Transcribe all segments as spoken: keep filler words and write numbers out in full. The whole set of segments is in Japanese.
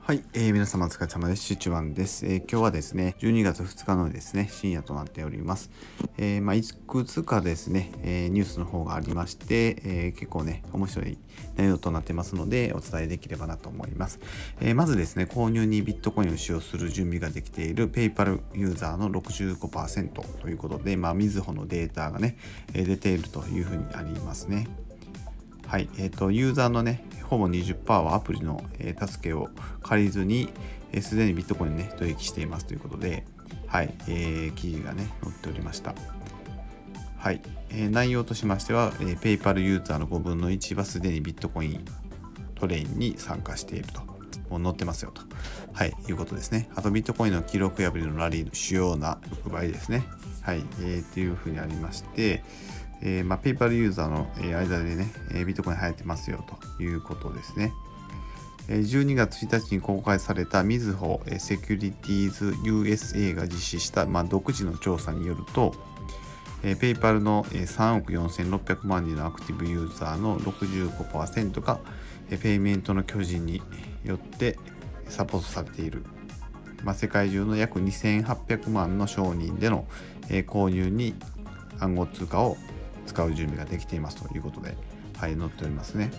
はい、えー、皆様お疲れ様です。シチュワンです、えー。今日はですね、じゅうにがつふつかのですね、深夜となっております。えー、まあ、いくつかですね、えー、ニュースの方がありまして、えー、結構ね、面白い内容となってますので、お伝えできればなと思います。えー、まずですね、購入にビットコインを使用する準備ができている PayPal ユーザーの ろくじゅうごパーセント ということで、まあ、みずほのデータがね、えー、出ているというふうにありますね。はい、えーと、ユーザーのね、ほぼ にじゅっパーセント はアプリの、えー、助けを借りずに、す、えー、でにビットコインね、取引していますということで、はい、えー、記事がね、載っておりました。はい、えー、内容としましては、えー、PayPal ユーザーのごぶんのいちはすでにビットコイントレインに参加していると。もう載ってますよと。はい、いうことですね。あと、ビットコインの記録破りのラリーの主要な触媒ですね。はい、えー、っていうふうにありまして、えーまあ、PayPal ユーザーの間でね、ビットコイン流行ってますよということですね。じゅうにがつついたちに公開されたみずほセキュリティーズ ユーエスエー が実施した、まあ、独自の調査によると、PayPal のさんおくよんせんろっぴゃくまんにんのアクティブユーザーの ろくじゅうごパーセント がペイメントの巨人によってサポートされている。まあ、世界中の約にせんはっぴゃくまんの商人での購入に暗号通貨を使う準備ができていますということで、はい、載っておりますね。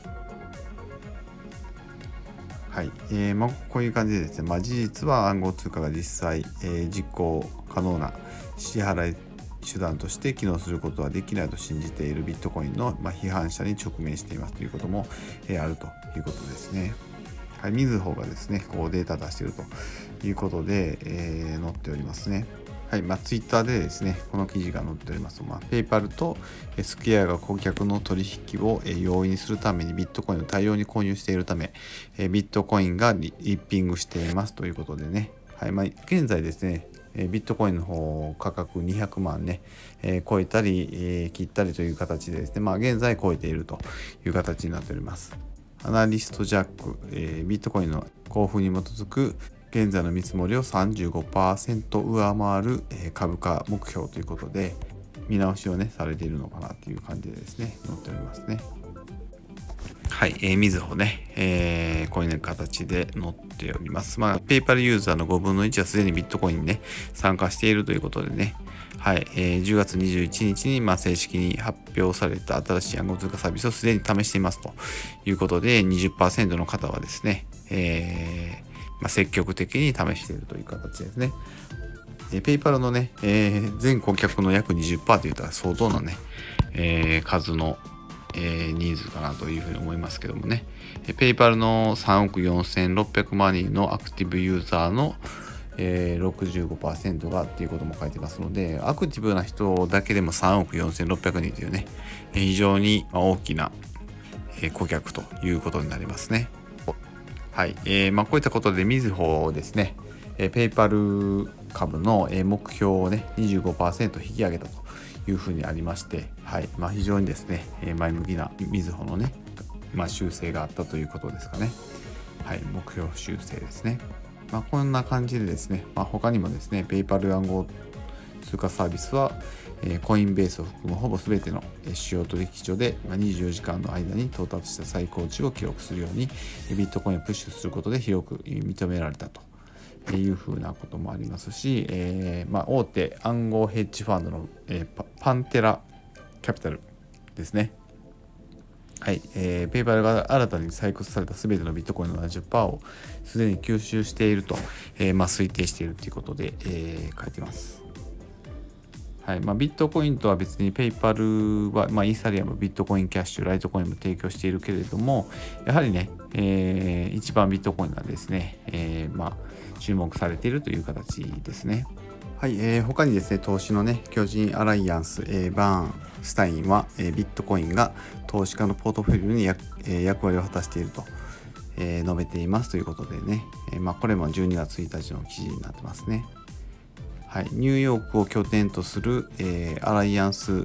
はい、えーまあ、こういう感じでですね、まあ、事実は暗号通貨が実際、えー、実行可能な支払い手段として機能することはできないと信じているビットコインの、まあ、批判者に直面していますということも、えー、あるということですね。はい、みずほがですね、こうデータ出しているということで、えー、載っておりますね。はい、まあ、ツイッターでですね、この記事が載っております。まあ、PayPal とスクエアが顧客の取引を容易にするためにビットコインを大量に購入しているため、ビットコインがリッピングしていますということでね、はい、まあ、現在ですね、ビットコインの方価格にひゃくまんね、えー、超えたり、えー、切ったりという形でですね、まあ、現在超えているという形になっております。アナリストジャック、えー、ビットコインの交付に基づく現在の見積もりを さんじゅうごパーセント 上回る株価目標ということで見直しをねされているのかなという感じでですね載っておりますね。はい、えー、みずほね、えー、こういう形で載っております。まあ、PayPal ユーザーのごぶんのいちはすでにビットコインにね参加しているということでね、はい、えー、じゅうがつにじゅういちにちにまあ正式に発表された新しい暗号通貨サービスをすでに試していますということで にじゅっパーセント の方はですね、えーまあ、積極的に試しているという形ですね。えー、PayPal のね、えー、全顧客の約 にじゅっパーセント といったら相当なね、えー、数の、えー、ニーズかなというふうに思いますけどもね。PayPal のさんおくよんせんろっぴゃくまんにんのアクティブユーザーの、えー、ろくじゅうごパーセント がっていうことも書いてますので、アクティブな人だけでもさんおくよんせんろっぴゃくにんというね、非常に大きな顧客ということになりますね。はい、えーまあ、こういったことでみずほですね、えー、ペイパル株の目標をね にじゅうごパーセント 引き上げたというふうにありまして、はい、まあ、非常にですね前向きなみずほのね、まあ、修正があったということですかね。はい、目標修正ですね。まあ、こんな感じでですね、まあ、他にもですねペイパル暗号通貨サービスはコインベースを含むほぼ全ての主要取引所でにじゅうよじかんの間に到達した最高値を記録するようにビットコインをプッシュすることで広く認められたというふうなこともありますし、えーまあ、大手暗号ヘッジファンドの、えー、パンテラキャピタルですね。はい、えー、ペイパルが新たに採掘された全てのビットコインの ななじゅっパーセント をすでに吸収していると、えーまあ、推定しているということで、えー、書いてます。はいまあ、ビットコインとは別にペイパルは、まあ、イーサリアム、ビットコインキャッシュ、ライトコインも提供しているけれども、やはりね、えー、一番ビットコインがですね、えー、まあ注目されているという形ですね。はい、えー、他にですね、投資のね、巨人アライアンス、えー、バーンスタインは、えー、ビットコインが投資家のポートフォリオに役,、えー、役割を果たしていると、えー、述べていますということでね、えーまあ、これもじゅうにがつついたちの記事になってますね。はい、ニューヨークを拠点とする、えー、アライアンス・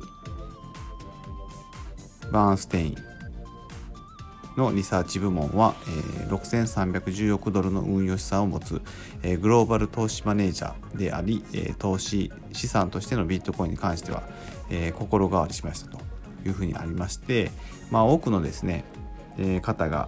バーンステインのリサーチ部門は、えー、ろくせんさんびゃくじゅうおくドルの運用資産を持つ、えー、グローバル投資マネージャーであり、えー、投資資産としてのビットコインに関しては、えー、心変わりしましたというふうにありまして、まあ、多くのですね、えー、方が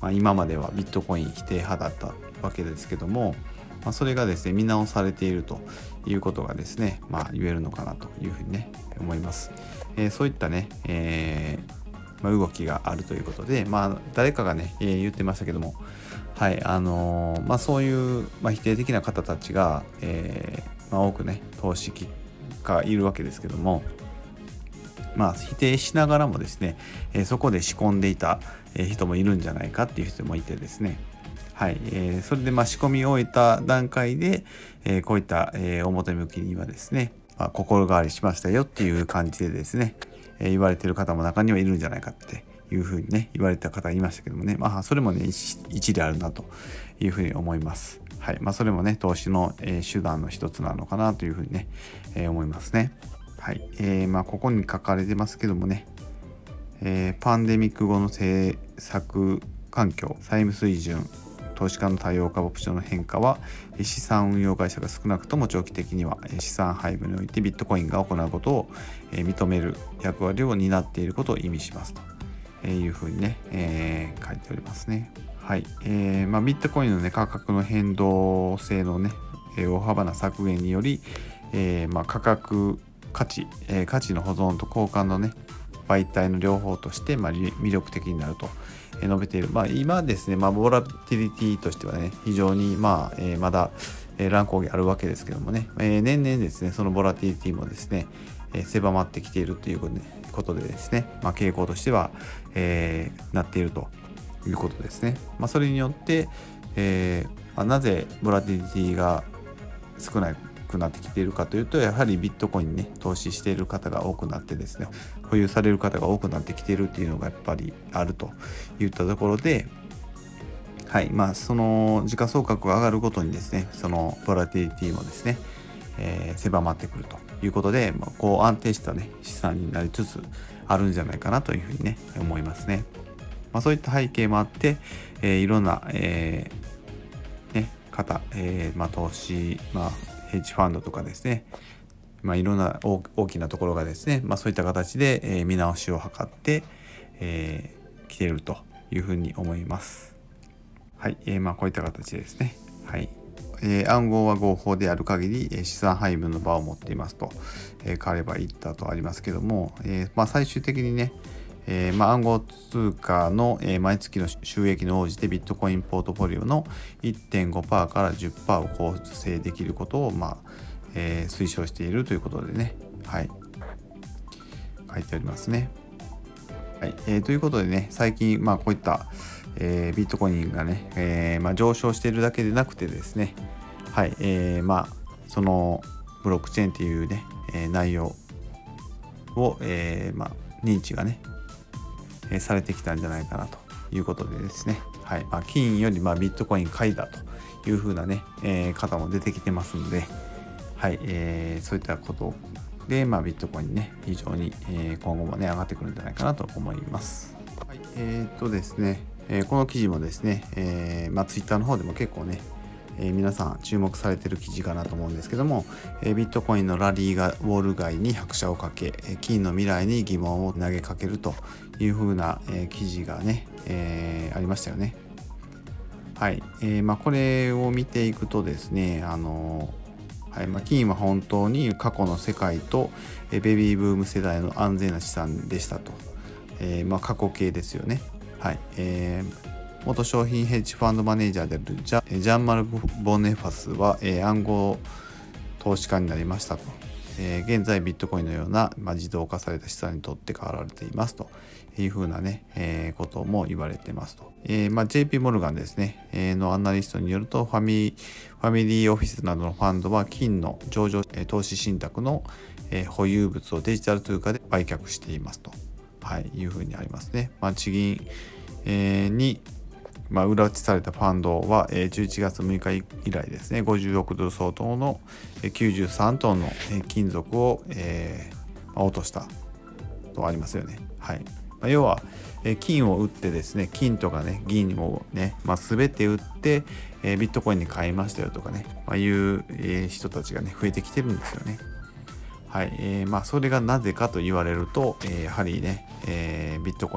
まあ、今まではビットコイン否定派だったわけですけども、まあ、それがですね見直されているということがですね、まあ、言えるのかなというふうにね思います。えー、そういったね、えーまあ、動きがあるということで、まあ、誰かがね、えー、言ってましたけども、はいあのーまあ、そういう、まあ、否定的な方たちが、えーまあ、多くね投資家がいるわけですけども、まあ、否定しながらもですね、えー、そこで仕込んでいた人もいるんじゃないかっていう人もいてですね、はいえー、それでまあ仕込みを終えた段階で、えー、こういった、えー、表向きにはですね、まあ、心変わりしましたよっていう感じでですね、えー、言われている方も中にはいるんじゃないかっていうふうにね言われた方いましたけどもね、まあそれもね一理あるなというふうに思います。はいまあ、それもね投資の、えー、手段の一つなのかなというふうにね、えー、思いますね。はいえーまあ、ここに書かれてますけどもね、えー、パンデミック後の政策環境、債務水準、投資家の多様化、オプションの変化は資産運用会社が少なくとも長期的には資産配分においてビットコインが行うことを認める役割を担っていることを意味しますというふうにね、えー、書いておりますね。はい、えーまあ、ビットコインの、ね、価格の変動性のね大幅な削減により、えーまあ、価格価値、えー、価値の保存と交換のね媒体の両方として、まあ、魅力的になると述べている。まあ、今ですね、まあ、ボラティリティとしてはね非常に、まあえー、まだ、えー、乱高下あるわけですけどもね、えー、年々ですねそのボラティリティもですね、えー、狭まってきているということでですね、まあ、傾向としては、えー、なっているということですね。まあ、それによって、えーまあ、なぜボラティリティが少ないくなってきているかというと、やはりビットコインにね投資している方が多くなってですね保有される方が多くなってきているっていうのがやっぱりあるといったところで、はいまあその時価総額が上がるごとにですねそのボラティリティもですね、えー、狭まってくるということで、まあ、こう安定したね資産になりつつあるんじゃないかなというふうにね思いますね。まあ、そういった背景もあって、えー、いろんな、えーね、方、えーまあ、投資、まあヘッジファンドとかですね、まあ、いろんな大きなところがですね、まあ、そういった形で、えー、見直しを図って、えー、来ているというふうに思います。はい、えー、まあこういった形ですね。はい、えー、暗号は合法である限り、えー、資産配分の場を持っていますと、えー、彼は言ったとありますけども、えーまあ、最終的にねえーまあ、暗号通貨の、えー、毎月の収益に応じてビットコインポートフォリオの いってんごパーセント から じゅっパーセント を構成できることを、まあえー、推奨しているということでね、はい、書いてありますね。はいえー、ということでね最近、まあ、こういった、えー、ビットコインがね、えーまあ、上昇しているだけでなくてですね、はいえーまあ、そのブロックチェーンっていうね、えー、内容を、えーまあ、認知がねされてきたんじゃないかなということでですね、はいまあ、金よりまあビットコイン買いだという風なね、えー、方も出てきてますので、はいえー、そういったことで、まあ、ビットコインね非常に、えー、今後もね上がってくるんじゃないかなと思います。はい、えー、っとですね、えー、この記事もですね、えーまあ、ツイッターの方でも結構ねえー、皆さん注目されている記事かなと思うんですけども、えー、ビットコインのラリーがウォール街に拍車をかけ、えー、金の未来に疑問を投げかけるという風な、えー、記事がね、えー、ありましたよね。はい、えーまあ、これを見ていくとですね、あのーはいまあ、金は本当に過去の世界と、えー、ベビーブーム世代の安全な資産でしたと、えーまあ、過去形ですよね。はいえー元商品ヘッジファンドマネージャーであるジャ、ジャンマル・ボネファスは、えー、暗号投資家になりましたと、えー、現在ビットコインのような、まあ、自動化された資産にとって変わられていますというふうなね、えー、ことも言われてますと、えーまあ、ジェイピー モルガンですね、えー、のアナリストによるとファミ、ファミリーオフィスなどのファンドは金の上場、えー、投資信託の、えー、保有物をデジタル通貨で売却していますと、はい、いうふうにありますね。まあ、地銀、えー、にまあ、裏打ちされたファンドはじゅういちがつむいか以来ですねごじゅうおくドル相当のきゅうじゅうさんトンの金属を、えー、落としたとありますよね。はい、まあ、要は金を売ってですね金とかね銀をね、まあ、全て売ってビットコインに買いましたよとかね、まあ、いう人たちがね増えてきてるんですよね。はいえーまあ、それがなぜかと言われると、えー、やはりね、えー、ビットコイン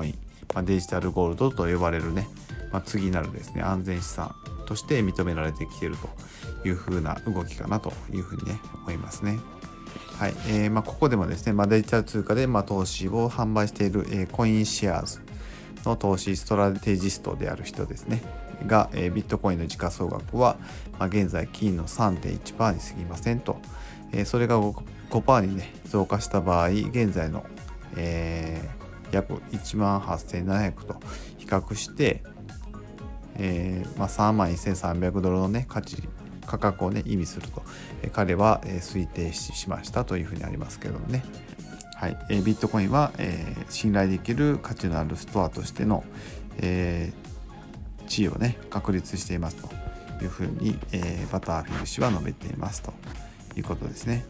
まあ、デジタルゴールドと呼ばれるね、まあ、次なるですね安全資産として認められてきているという風な動きかなというふうにね思いますね。はい、えーまあ、ここでもですね、まあ、デジタル通貨でまあ投資を販売している、えー、コインシェアーズの投資ストラテジストである人ですねが、えー、ビットコインの時価総額は、まあ、現在金の さんてんいちパーセント に過ぎませんと、えー、それが ごパーセント にね増加した場合現在の、えー、約いちまんはっせんななひゃくと比較して、えーまあ、さんまんせんさんびゃくドルのね価値価格をね意味すると、えー、彼は、えー、推定しましたというふうにありますけどもね。はい、えー、ビットコインは、えー、信頼できる価値のあるストアとしての、えー、地位をね確立していますというふうに、えー、バターフィル氏は述べていますということですね。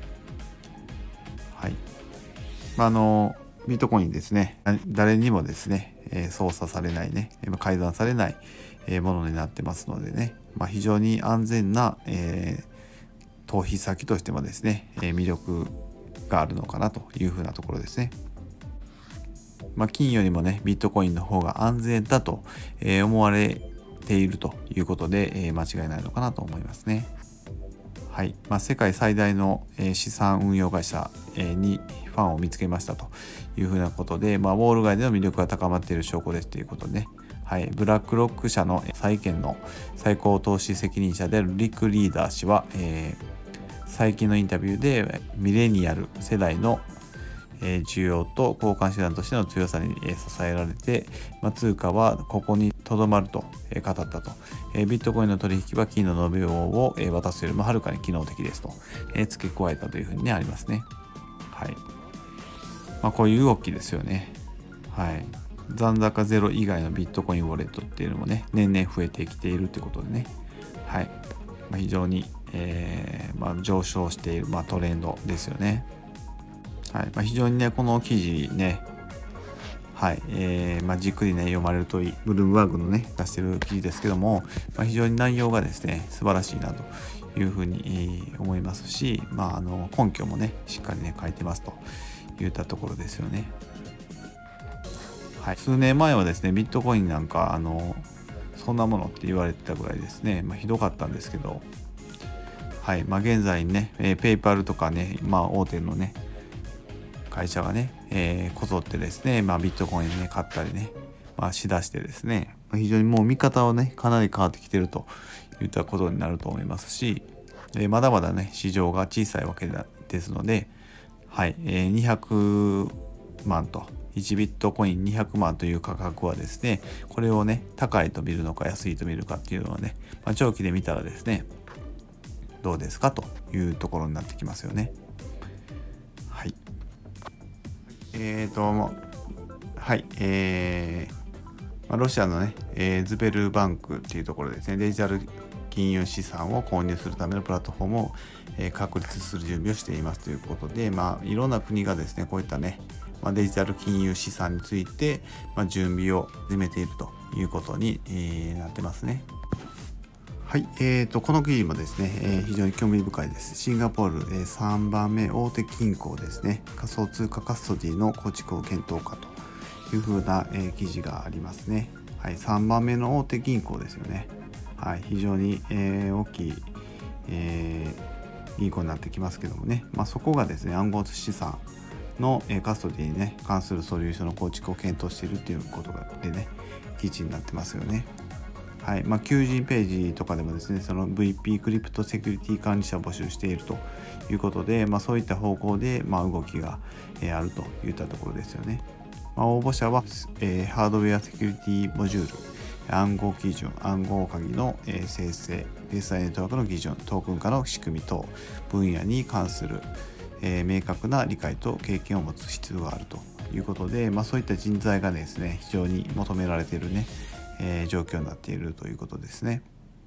はい、まあ、あのビットコインですね誰にもですね、えー、操作されないね改ざんされない、えー、ものになってますのでね、まあ、非常に安全な、えー、投資先としてもですね、えー、魅力があるのかなというふうなところですね。まあ、金よりもねビットコインの方が安全だと思われているということで間違いないのかなと思いますね。はい、まあ、世界最大の資産運用会社にファンを見つけましたというふうなことで、まあ、ウォール街での魅力が高まっている証拠ですということでね。はい、ブラックロック社の債券の最高投資責任者であるリック・リーダー氏は、えー最近のインタビューでミレニアル世代の需要と交換手段としての強さに支えられて、まあ、通貨はここにとどまると語ったと。ビットコインの取引は金の延べ棒を渡すよりもはるかに機能的ですと付け加えたというふうに、ね、ありますね。はい。まあ、こういう動きですよね。はい。残高ゼロ以外のビットコインウォレットっていうのもね年々増えてきているということでね。はい。まあ、非常にえーまあ、上昇している、まあ、トレンドですよね。はいまあ、非常にねこの記事ね、はいえーまあ、じっくりね読まれるといいブルームバーグのね出してる記事ですけども、まあ、非常に内容がですね素晴らしいなというふうに思いますし、まあ、あの根拠もねしっかりね書いてますといったところですよね。はい、数年前はですねビットコインなんかあのそんなものって言われてたぐらいですね、まあ、ひどかったんですけど、はいまあ、現在ね、えー、ペイパルとかね、まあ、大手のね会社がね、えー、こぞってですね、まあ、ビットコインね買ったりね、まあ、しだしてですね非常にもう見方をねかなり変わってきてるといったことになると思いますし、えー、まだまだね市場が小さいわけですので、はいえー、にひゃくまんといちビットコインにひゃくまんという価格はですねこれをね高いと見るのか安いと見るかっていうのはね、まあ、長期で見たらですねどうですかというところになってきますよね。はい。えーと、はい。えー、ロシアのね、えー、ズベルバンクっていうところですね、デジタル金融資産を購入するためのプラットフォームを、えー、確立する準備をしていますということで、まあ、いろんな国がですね、こういったね、まあ、デジタル金融資産について、まあ、準備を始めているということに、えー、なってますね。はい、えーと、この記事もですね、えー、非常に興味深いです。シンガポール、えー、さんばんめ大手銀行ですね、仮想通貨カストディの構築を検討かというふうな、えー、記事がありますね。はい、さんばんめの大手銀行ですよね。はい、非常に、えー、大きい、えー、銀行になってきますけどもね、まあ、そこがですね、暗号資産の、えー、カストディにね、関するソリューションの構築を検討しているということでね、記事になってますよね。はいまあ、求人ページとかでもですね、その ブイピー クリプトセキュリティ管理者を募集しているということで、まあ、そういった方向で、まあ、動きが、えー、あるといったところですよね。まあ、応募者は、えー、ハードウェアセキュリティモジュール、暗号基準、暗号鍵の、えー、生成、決済ネットワークの基準、トークン化の仕組み等分野に関する、えー、明確な理解と経験を持つ必要があるということで、まあ、そういった人材がですね、非常に求められているね、えー、状況になっているということですね。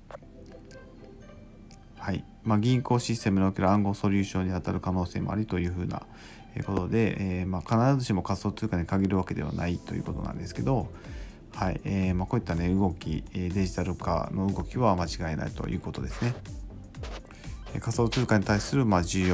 はいまあ、銀行システムにおける暗号ソリューションに当たる可能性もありというふうなことで、えーまあ、必ずしも仮想通貨に限るわけではないということなんですけど、はいえーまあ、こういった、ね、動き、デジタル化の動きは間違いないということですね。仮想通貨に対する、まあ、需要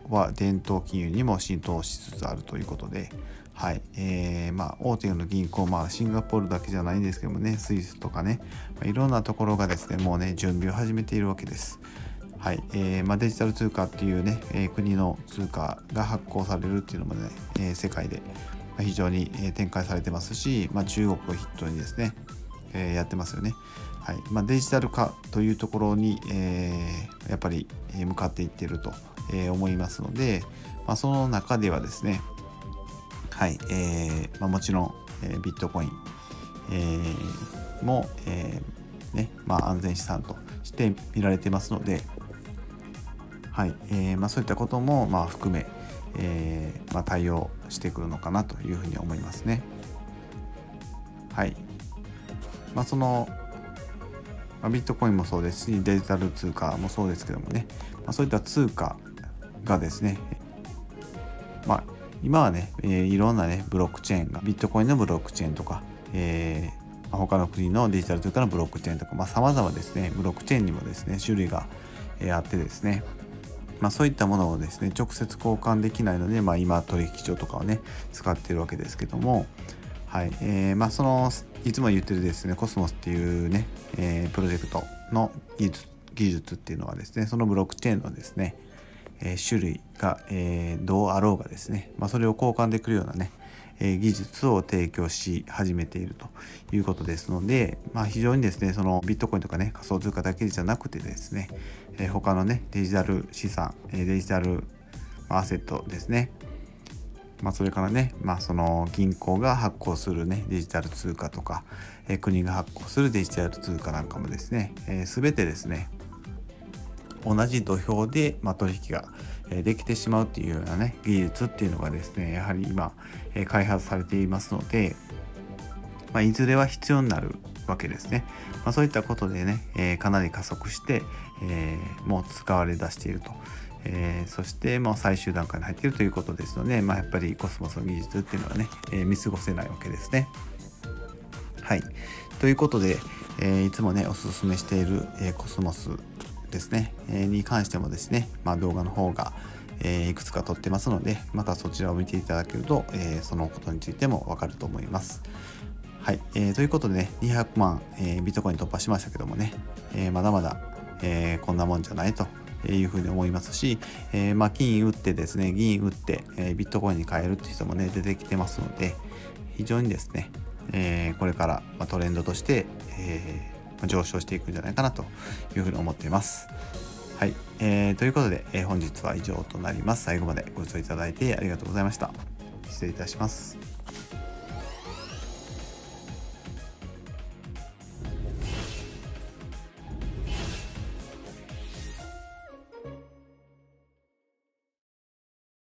は伝統金融にも浸透しつつあるということで、はいえーまあ、大手の銀行、まあ、シンガポールだけじゃないんですけどもね、スイスとかね、まあ、いろんなところがですねもうね準備を始めているわけです。はいえーまあ、デジタル通貨っていうね、えー、国の通貨が発行されるっていうのもね、えー、世界で非常に展開されてますし、まあ、中国を筆頭にですね、えー、やってますよね。はいまあ、デジタル化というところに、えー、やっぱり向かっていっていると思いますので、まあ、その中ではですね、はいえーまあ、もちろん、えー、ビットコイン、えー、も、えーねまあ、安全資産として見られてますので、はいえーまあ、そういったこともまあ含め、えーまあ、対応してくるのかなというふうに思いますね。はいまあ、その、まあ、ビットコインもそうですしデジタル通貨もそうですけどもね、まあ、そういった通貨がですね、まあ、今はね、えー、いろんなねブロックチェーンがビットコインのブロックチェーンとか、えーまあ、他の国のデジタル通貨のブロックチェーンとか、まあ、様々ですねブロックチェーンにもですね種類が、えー、あってですね、まあ、そういったものをですね直接交換できないので、まあ、今取引所とかをね使っているわけですけども、はいえーまあ、そのいつも言ってるですねコスモスっていうね、えー、プロジェクトの技術、技術っていうのはですねそのブロックチェーンのですね、えー、種類が、えー、どうあろうがですね、まあ、それを交換できるようなね、えー、技術を提供し始めているということですので、まあ、非常にですねそのビットコインとかね仮想通貨だけじゃなくてですね、えー、他のねデジタル資産、えー、デジタルアセットですね、まあ、それからね、まあ、その銀行が発行するねデジタル通貨とか、えー、国が発行するデジタル通貨なんかもですね、えー、全てですね同じ土俵で、まあ、取引ができてしまうっていうようなね技術っていうのがですねやはり今、えー、開発されていますので、まあ、いずれは必要になるわけですね。まあ、そういったことでね、えー、かなり加速して、えー、もう使われ出していると。えー、そしてもう最終段階に入っているということですので、まあ、やっぱりコスモスの技術っていうのはね、えー、見過ごせないわけですね。はい。ということで、えー、いつもねおすすめしている、えー、コスモスですね、えー、に関してもですね、まあ、動画の方が、えー、いくつか撮ってますので、またそちらを見ていただけると、えー、そのことについてもわかると思います。はい、えー、ということでねにひゃくまん、えー、ビットコイン突破しましたけどもね、えー、まだまだ、えー、こんなもんじゃないというふうに思いますし、えー、まあ金打ってですね銀打って、えー、ビットコインに変えるっていう人もね出てきてますので、非常にですね、えー、これから、まあ、トレンドとして、えー上昇していくんじゃないかなというふうに思っています。はい、えー、ということで、えー、本日は以上となります。最後までご視聴いただいてありがとうございました。失礼いたします。